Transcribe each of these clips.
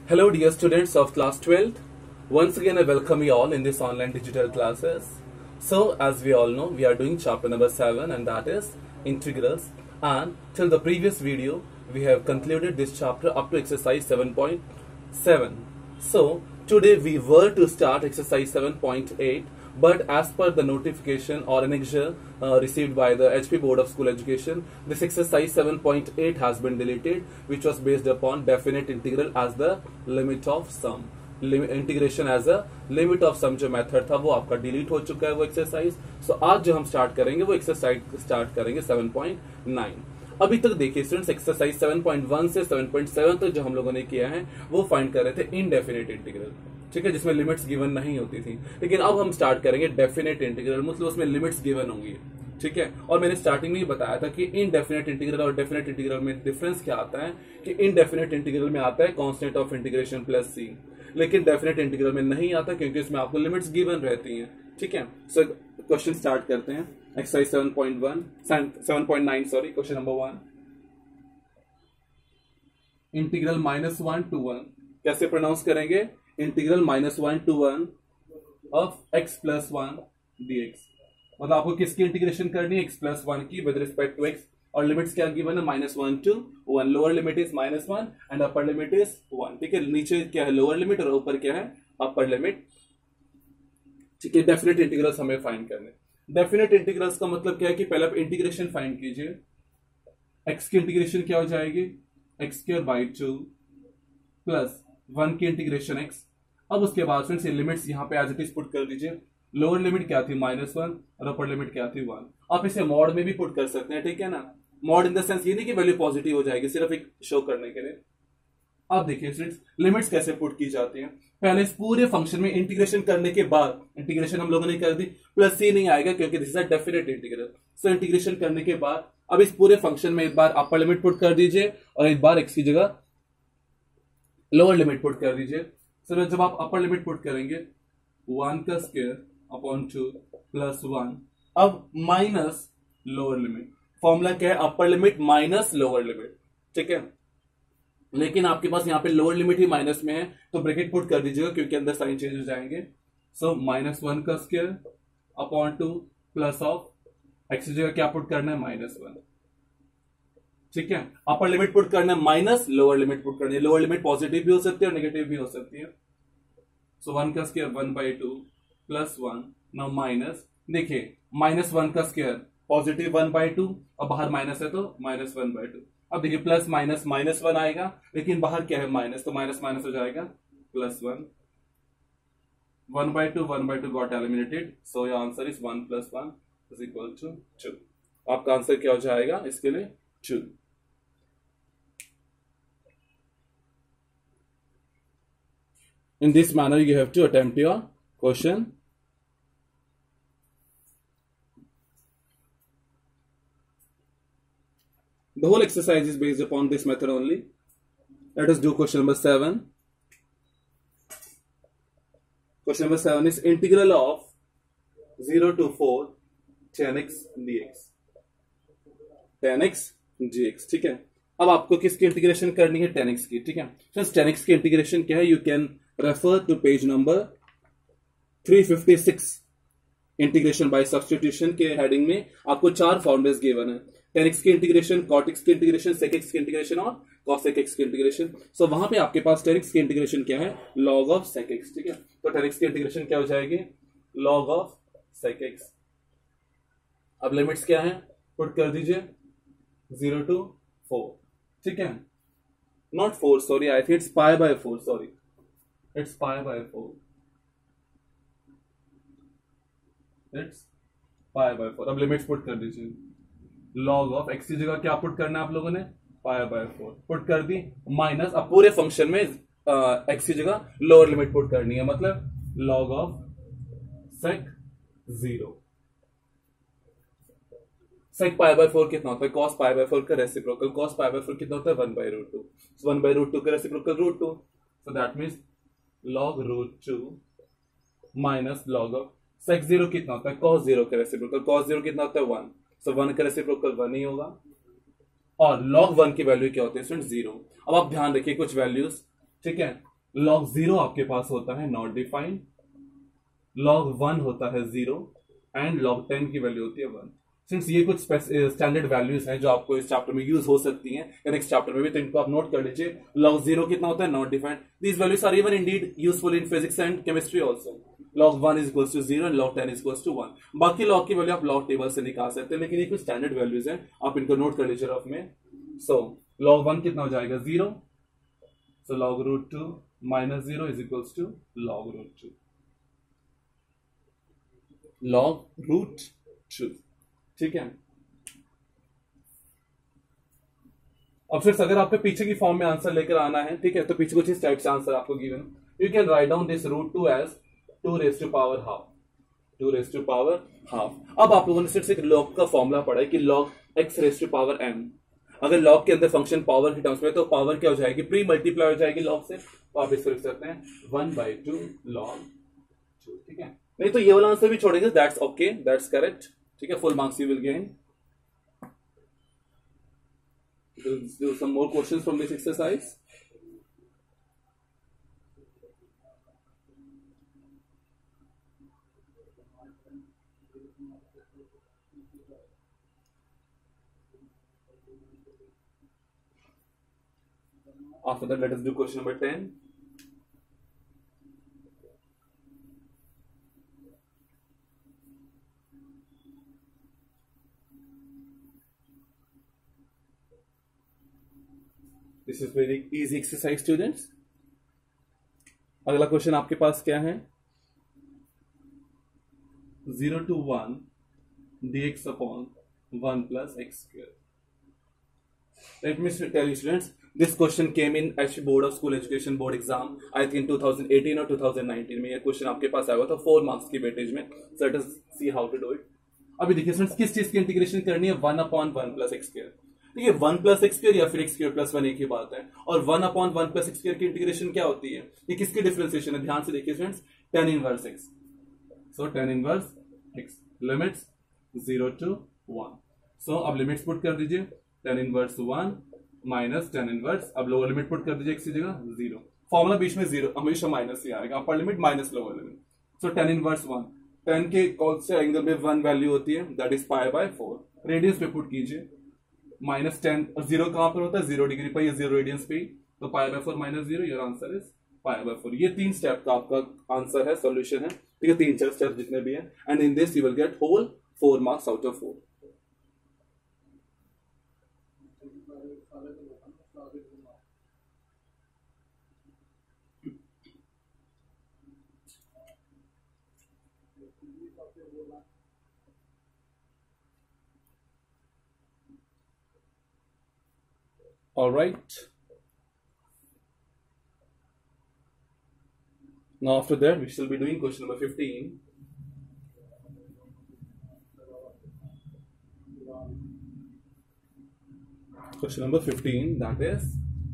Hello dear students of class 12th. Once again I welcome you all in this online digital classes. So as we all know, we are doing chapter number 7 and that is integrals, and till the previous video we have concluded this chapter up to exercise 7.7. So today we were to start exercise 7.8, but as per the notification or annexure received by the HP Board of School Education, this exercise 7.8 has been deleted, which was based upon definite integral as the limit of sum. Integration as a limit of sum जो method था वो आपका delete हो चुका है वो exercise. सो आज जो हम स्टार्ट करेंगे वो एक्सरसाइज स्टार्ट करेंगे 7.9. अभी तक देखिए स्टूडेंट्स, एक्सरसाइज 7.1 से 7.7 तक जो हम लोगों ने किया है वो फाइंड कर रहे थे इनडेफिनेट इंटीग्रल, ठीक है, जिसमें लिमिट्स गिवन नहीं होती थी. लेकिन अब हम स्टार्ट करेंगे डेफिनेट इंटीग्रल, मतलब उसमें लिमिट्स गिवन होंगी, ठीक है. और मैंने स्टार्टिंग में ही बताया था कि इनडेफिनेट इंटीग्रल और डेफिनेट इंटीग्रल में डिफरेंस क्या आता है कि इनडेफिनेट इंटीग्रल में आता है constant of integration plus C, लेकिन डेफिनेट इंटीग्रल में नहीं आता क्योंकि इसमें आपको लिमिट्स गिवन रहती हैं, ठीक है. सो क्वेश्चन स्टार्ट करते हैं. Exercise 7.9 sorry, question number 1. Integral -1 to 1 कैसे प्रोनाउंस करेंगे? Integral -1 to 1 of x plus 1 dx. मतलब आपको किसकी इंटीग्रेशन करनी है? x plus 1 की विद रिस्पेक्ट टू x, और लिमिट्स क्या गिवन है? -1 to 1. Lower limit is -1 and upper limit is 1, ठीक है. नीचे क्या है? लोअर लिमिट, और ऊपर क्या है? अपर लिमिट, ठीक है. डेफिनेट इंटीग्रल्स हमें फाइंड करने. डेफिनेट इंटीग्रल्स का मतलब क्या है कि पहले आप इंटीग्रेशन फाइंड कीजिए. x की इंटीग्रेशन क्या हो जाएगी? x² 2 प्लस 1 की इंटीग्रेशन x. अब उसके बाद फ्रेंड्स ये लिमिट्स यहाँ पे एज इट इज पुट कर दीजिए. लोअर लिमिट क्या थी? -1, और अपर लिमिट क्या थी? 1. आप इसे मॉड में भी पुट कर सकते हैं, ठीक है ना. मॉड इन द सेंस ये नहीं कि वैल्यू पॉजिटिव हो जाएगी, सिर्फ एक शो करने के लिए. अब देखिए स्टूडेंट्स, लिमिट्स कैसे पुट की जाती हैं. पहले इस पूरे फंक्शन में इंटीग्रेशन करने के बाद, इंटीग्रेशन हम लोगों ने कर दी, प्लस सी नहीं आएगा क्योंकि this is a definite integral. So integration करने के बाद अब इस पूरे फंक्शन में एक बार अपर लिमिट पुट कर दीजिए और एक बार एक्स की जगह लोअर लिमिट पुट कर दीजिए. सो जब आप अपर लिमिट पुट करेंगे 1² अपॉन 2 प्लस 1, अब माइनस लोअर लिमिट. फॉर्मूला क्या है? Upper limit minus lower limit, ठीक है. लेकिन आपके पास यहाँ पे लोअर लिमिट ही माइनस में है तो ब्रैकेट पुट कर दीजिएगा क्योंकि अंदर साइन चेंज हो जाएंगे. So -1² upon 2 plus of x की जगह क्या पुट करना है? -1, ठीक है. अपर लिमिट पुट करना है माइनस, लोअर लिमिट पुट करनी है. लोअर लिमिट पॉजिटिव भी हो सकती है और नेगेटिव भी हो सकती है. सो 1² 1/2 प्लस 1. नाउ माइनस, देखिए -1² पॉजिटिव 1/2 और बाहर माइनस है तो -1/2. अब देखिए प्लस माइनस -1 आएगा, लेकिन बाहर क्या है? माइनस, तो माइनस माइनस हो जाएगा +1. 1/2 got eliminated. So your answer is 1 + 1 = 2. आपका आंसर क्या हो जाएगा इसके लिए? 2. In this manner you have to attempt your question. The whole exercise is based upon this method only. Let us do question number 7. Question number 7 is integral of 0 to 4 tan x dx. tan x dx, ठीक है. अब आपको किसकी integration करनी है? tan x की, ठीक है. फ्रेंड्स tan x की इंटीग्रेशन क्या है? You can refer to page number 356. Integration by substitution के हेडिंग में आपको 4 फॉर्मूलेस गिवन है. tan x की इंटीग्रेशन, cot x की इंटीग्रेशन, sec x की इंटीग्रेशन और cos x की इंटीग्रेशन. सो वहां पे आपके पास tan x की इंटीग्रेशन क्या है? log of sec x, ठीक है. तो tan x की इंटीग्रेशन क्या हो जाएगी? log of sec x. अब लिमिट्स क्या है? पुट कर दीजिए 0 to 4, ठीक है. Not 4, sorry, I think it's π/4, sorry, it's π/4. It's π/4. अब लिमिट्स पुट कर दीजिए. log ऑफ x की जगह क्या पुट करना है आप लोगों ने? π/4 पुट कर दी, माइनस. अब पूरे फंक्शन में x की जगह लोअर लिमिट पुट करनी है, मतलब log ऑफ sec 0. sec π/4 कितना होता है? cos π/4 का रेसिप्रोकल. cos π/4 कितना होता है? 1/√2. 1/√2 का reciprocal √2. So that means log √2 minus log of sec 0 कितना होता है? cos 0 का रेसिप्रोकल. cos 0 कितना होता है? 1. सो 1 का रेसिप्रोकल 1 ही होगा. और log 1 की वैल्यू क्या होती है स्टूडेंट? 0. अब आप ध्यान रखिए कुछ वैल्यूज, ठीक है. log 0 आपके पास होता है नॉट डिफाइंड, log 1 होता है 0 एंड log 10 की वैल्यू होती है 1। सिंस ये कुछ स्टैंडर्ड वैल्यूज हैं जो आपको इस चैप्टर में यूज हो सकती हैं या नेक्स्ट चैप्टर में भी, तो इनको आप नोट कर लीजिए। log 0 कितना होता है not defined. These values are even indeed useful in physics and chemistry also. log 1 is equals to 0 and log 10 is equals to 1। बाकी log की वैल्यू आप log टेबल से निकाल सकते हैं, लेकिन ये कुछ स्टैंडर्ड वैल्यूज हैं, आप इनको नोट कर लीजिए रफ में। सो log 1 कितना हो जाएगा 0, so log root 2 minus 0 is equals to log root 2, log root 2। ठीक है, अब फिर अगर आपको पीछे की फॉर्म में आंसर लेकर आना है, ठीक है, तो पीछे कुछ इस टाइप से आंसर आपको given, you can write down this root 2 as 2 raise to power half, 2 raise to power half. अब आप लोगों ने सिर्फ एक लॉग का फॉर्मूला पढ़ा है कि log x raise to power m। अगर log के अंदर फंक्शन पावर के टर्म्स में, तो पावर क्या हो जाएगी, प्री मल्टीप्लाई हो जाएगी log से, तो आप इसको लिख सकते हैं 1/2 log 2। ठीक है, नहीं तो ये वाला आंसर भी छोड़ेंगे, दैट्स ओके, दैट्स करेक्ट। ठीक है, full marks you will gain. Do some more questions from this exercise. After that, let us do question number 10. This is very easy exercise, students. अगला क्वेश्चन आपके पास क्या है, 0 to 1 dx upon 1 plus x square. Let me tell you, students, this question came in actually Board of School Education Board exam, I think 2018 or 2019 में ये question आपके पास आया था 4 मार्क्स की वेटेज में। So let us see how to do it. अभी देखिए students, किस चीज की इंटीग्रेशन करनी है, 1 upon 1 plus x square। ठीक है, 1 प्लस एक्स स्क्वायर या फिर x स्क्वायर प्लस 1 एक ही बात है। और 1 अपॉन 1 प्लस एक्स स्क्वायर की इंटीग्रेशन क्या होती है, ये किसकी डिफरेंशिएशन है, ध्यान से देखिए students, tan inverse x। So tan inverse x, limits 0 to 1। So अब लिमिट्स पुट कर दीजिए, tan inverse 1 minus tan inverse, अब लोअर लिमिट पुट कर दीजिए x की जगह 0, फॉर्मूला बीच में 0 हमेशा माइनस ही आएगा, upper limit minus lower limit. So tan inverse 1, tan के कौन से एंगल में 1 वैल्यू होती है, दैट इज π/4, रेडियस पे पुट कीजिए, माइनस 10 और 0 कहां पर होता है, 0 डिग्री पर, ये 0 रेडियंस पे, तो π/4 माइनस 0, योर आंसर इज π/4। ये 3 स्टेप का आपका आंसर है, सॉल्यूशन है। ठीक है, 3-4 स्टेप जितने भी हैं, and in this you will get whole 4 marks out of 4। All right. Now after that, we shall be doing question number 15. Question number 15, that is,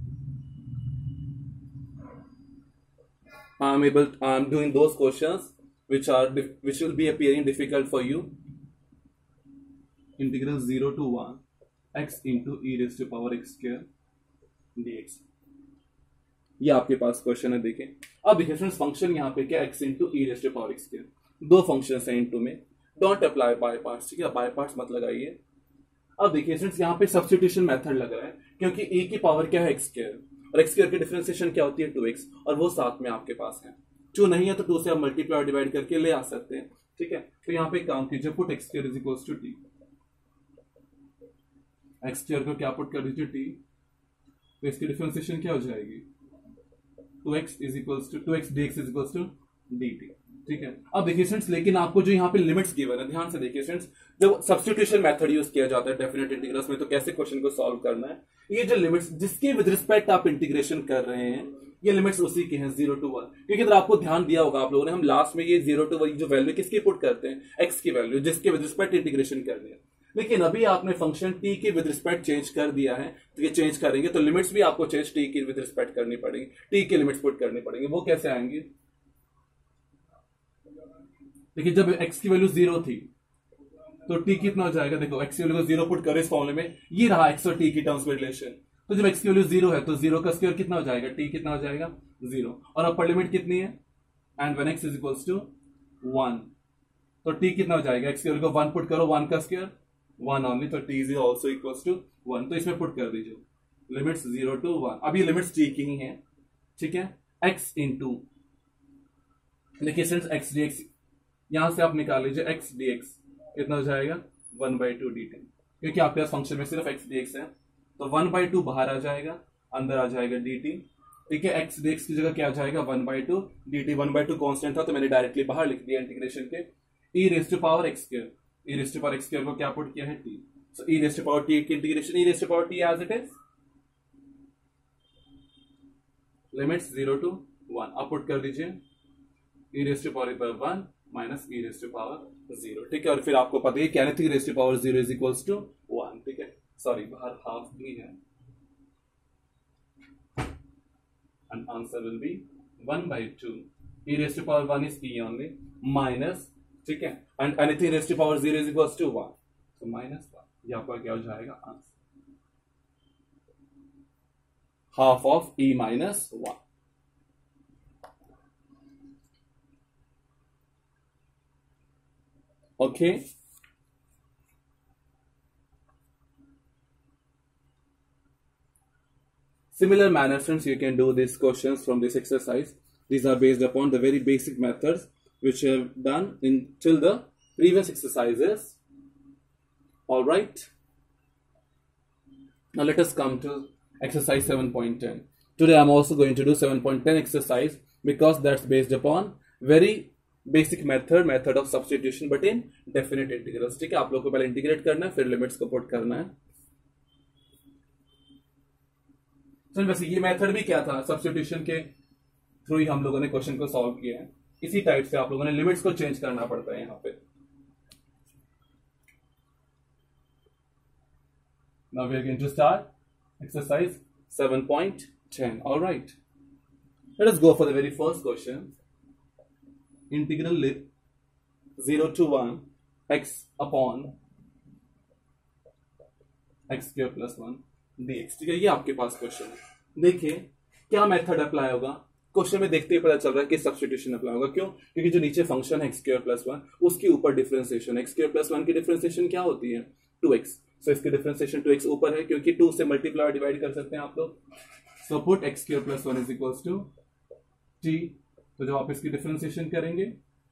I'm doing those questions which will be appearing difficult for you. Integral 0 to 1 x into e raised to power x square dx, ये आपके पास question है। देखें, अब देखिए friends, function यहाँ पे क्या, x into e raised to power x square, दो फंक्शंस हैं इनटू में, डोंट अप्लाई बाय पार्ट्स। ठीक है, बाय पार्ट्स मत लगाइए। अब देखिए फ्रेंड्स, यहाँ पे सब्स्टिट्यूशन मेथड लग रहा है, क्योंकि e की पावर क्या है x स्क्वायर, और x स्क्वायर की डिफरेंशिएशन क्या होती है 2x, और वो साथ में आपके पास है। 2 नहीं है तो 2 से आप मल्टीप्लाई डिवाइड करके ले आ सकते हैं। ठीक है, तो यहाँ पे काम कीजिए, put x square is equals to t, x square को क्या पुट कर दीजिए t, तो इसकी डिफरेंशिएशन क्या हो जाएगी, 2x is equals to 2x dx is equals to dt। ठीक है, अब देखिए स्टूडेंट्स, लेकिन आपको जो यहाँ पे लिमिट्स गिवन है, ध्यान से देखिए स्टूडेंट्स, जब सब्स्टिट्यूशन मेथड यूज किया जाता है डेफिनेट इंटीग्रल्स में, तो कैसे क्वेश्चन को सॉल्व करना है, ये जो लिमिट्स जिसके विद रिस्पेक्ट आप इंटीग्रेशन कर रहे हैं, ये लिमिट्स उसी के हैं 0 to 1। क्योंकि अगर आपको ध्यान दिया होगा आप लोगों ने, हम लास्ट में ये 0 to 1 जो वैल्यू किसकी पुट करते हैं, x की वैल्यू, जिसके विद रिस्पेक्ट इंटीग्रेशन करनी है। लेकिन अभी आपने फंक्शन t के विद रिस्पेक्ट चेंज कर दिया है, तो ये चेंज करेंगे तो लिमिट्स भी आपको चेंज t के विद रिस्पेक्ट करनी पड़ेगी, t के लिमिट्स पुट करनी पड़ेंगे। वो कैसे आएंगे, देखिए जब x की वैल्यू 0 थी तो t कितना हो जाएगा, देखो x की वैल्यू को 0 पुट करें इस फॉर्मूले में, ये रहा x और t की टर्म्स में रिलेशन, तो जब x की वैल्यू 0 है तो 0 का स्क्वायर कितना हो जाएगा, t कितना हो जाएगा 0, और अपर लिमिट कितनी है, and when x is equals to 1 तो t कितना हो जाएगा, x की वैल्यू को 1 पुट करो, 1 का स्क्वायर 1 ओनली, तो t is also equals to 1, तो इसमें पुट कर दीजिए लिमिट्स 0 to 1। अब ये लिमिट्स t की ही है, ठीक है। x इंटू देखिए स्टूडेंट्स x dx यहां से आप निकाल लीजिए, x dx कितना हो जाएगा 1/2 dt, क्योंकि आपके पास फंक्शन में सिर्फ x dx है, तो 1/2 बाहर आ जाएगा, अंदर आ जाएगा dt, ठीक है। x dx की जगह क्या आ जाएगा 1/2 dt, 1/2 कांस्टेंट था तो मैंने डायरेक्टली बाहर लिख दिया इंटीग्रेशन के, e raise to power x स्क्वायर, e raise to power x स्क्वायर को क्या पुट किया है t, so e raise to power t की integration e raise to power t as it is limits 0 to 1, अब पुट कर दीजिए e raise to power 1 minus e raise to power 0, ठीक है। और फिर आपको पता है क्या नहीं, raise to power 0 is equals to 1, ठीक है, सॉरी बाहर हाफ भी है, and answer will be 1/2 e raised to power 1 is e only minus, ठीक है, and anything raised to power 0 is equals to 1, so minus 1, ये आपका क्या हो जाएगा answer, half of e minus 1। okay, similar manner friends you can do these questions from this exercise. These are based upon the very basic methods which I have done in till the previous exercises. All right, now let us come to exercise 7.10. Today I am also going to do 7.10 exercise because that's based upon very basic method of substitution but in definite integrals, ठीक है। आप लोग को पहले integrate करना है, फिर limits को पुट करना है। तो वैसे ये मेथड भी क्या था, सब्स्टिट्यूशन के थ्रू ही हम लोगों ने क्वेश्चन को सॉल्व किया है, इसी टाइप से आप लोगों ने लिमिट्स को चेंज करना पड़ता है यहाँ पे। Now we are going to start exercise 7.10. All right, let us go for the very first question. Integral 0 to 1 x upon x square plus 1 dx, ठीक है, ये आपके पास क्वेश्चन है। देखिए क्या मेथड अप्लाई होगा, क्वेश्चन में देखते ही पता चल रहा है कि सब्स्टिट्यूशन अप्लाई होगा, क्यों, क्योंकि जो नीचे फंक्शन है x स्क्वायर प्लस 1 उसके ऊपर डिफरेंशिएशन, x स्क्वायर प्लस 1 की डिफरेंशिएशन क्या होती है 2x, सो इसकी डिफरेंशिएशन 2x ऊपर है क्योंकि 2 से मल्टीप्लाई और डिवाइड कर सकते हैं आप लोग, so put x square plus 1 is equals to t, तो जब आप इसकी डिफरेंशिएशन करेंगे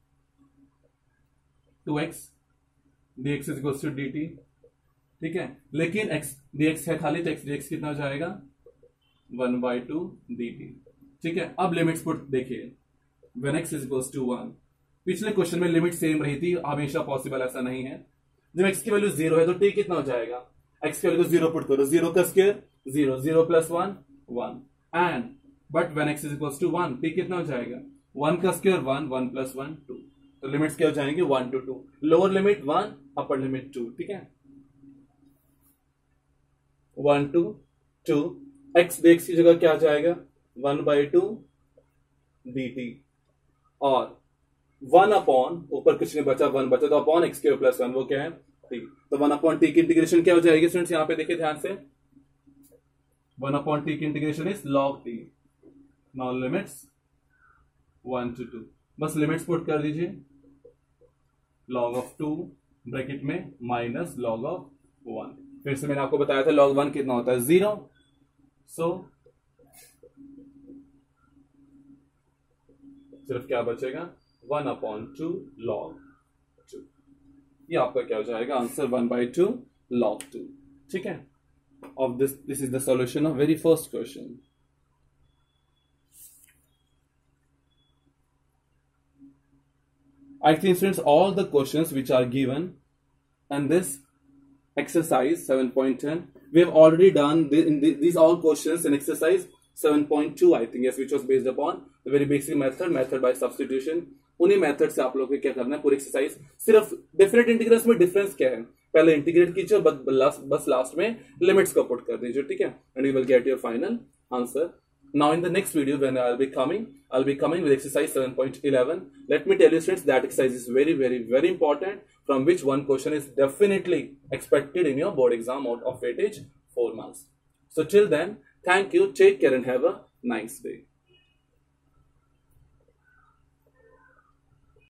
2x dx is equals to dt, ठीक है, लेकिन x dx है खाली तो x dx कितना हो जाएगा 1/2 dt, ठीक है। अब लिमिट्स पुट देखिए, when x is equals to 1, पिछले क्वेश्चन में लिमिट सेम रही थी, हमेशा पॉसिबल ऐसा नहीं है। जब x की वैल्यू 0 है तो t कितना हो जाएगा, x की वैल्यू को 0 पुट करो, 0 का square 0, 0 plus 1 1, and but when x is equals to 1 t कितना हो जाएगा 1 का स्क्वायर 1, 1 प्लस 1 2, तो लिमिट्स क्या हो जाएंगे 1 to 2, lower limit 1 upper limit 2, ठीक है, 1 to 2, x dx की जगह क्या आ जाएगा 1/2 dt, और 1 अपॉन ऊपर कुछ नहीं बचा 1 बचा, तो अपॉन x स्क्वायर प्लस 1 वो क्या है t, तो 1 अपॉन t की इंटीग्रेशन क्या हो जाएगी स्टूडेंट्स, यहां पे देखिए ध्यान से, 1 अपॉन t की integration is log t, now limits 1 to 2, बस लिमिट्स पुट कर दीजिए, log of 2 ब्रैकेट में माइनस log of 1, फिर से मैंने आपको बताया था log 1 कितना होता है 0, सो सिर्फ क्या बचेगा 1 अपॉन 2 log 2, ये आपका क्या हो जाएगा आंसर 1/2 log 2, ठीक है। Of this is the solution of very first question. I think students all the questions which are given and this exercise 7.10 we have already done these all questions in exercise 7.2 I think, yes, which was based upon the very basic method by substitution। उन्हीं method से आप लोगों को क्या करना है पूरी exercise, सिर्फ डेफिनेट इंटीग्रल्स में डिफरेंस क्या है, पहले इंटीग्रेट कीजिए बस लास्ट में लिमिट्स को पुट कर दीजिए, ठीक है, and you will get your final answer. Now in the next video when I'll be coming with exercise 7.11. Let me tell you students that exercise is very important, from which one question is definitely expected in your board exam out of weightage 4 marks. So till then, thank you, take care and have a nice day.